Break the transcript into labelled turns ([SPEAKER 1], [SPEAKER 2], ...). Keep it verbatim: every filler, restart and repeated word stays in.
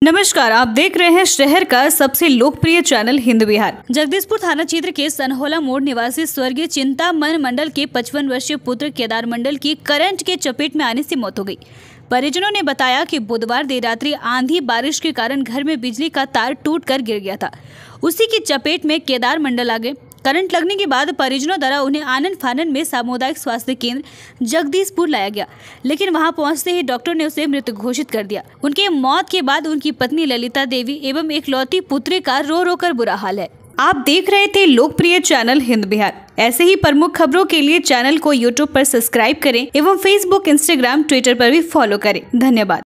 [SPEAKER 1] नमस्कार, आप देख रहे हैं शहर का सबसे लोकप्रिय चैनल हिंद बिहार। जगदीशपुर थाना क्षेत्र के सनहोला मोड़ निवासी स्वर्गीय चिंतामन मंडल के पचपन वर्षीय पुत्र केदार मंडल की करंट के चपेट में आने से मौत हो गई। परिजनों ने बताया कि बुधवार देर रात्रि आंधी बारिश के कारण घर में बिजली का तार टूटकर गिर गया था। उसी की चपेट में केदार मंडल आ गए। करंट लगने के बाद परिजनों द्वारा उन्हें आनन फानन में सामुदायिक स्वास्थ्य केंद्र जगदीशपुर लाया गया, लेकिन वहां पहुंचते ही डॉक्टर ने उसे मृत घोषित कर दिया। उनके मौत के बाद उनकी पत्नी ललिता देवी एवं एकलौती पुत्री का रो रो कर बुरा हाल है। आप देख रहे थे लोकप्रिय चैनल हिंद बिहार। ऐसे ही प्रमुख खबरों के लिए चैनल को यूट्यूब पर सब्सक्राइब करें एवं फेसबुक, इंस्टाग्राम, ट्विटर पर भी फॉलो करें। धन्यवाद।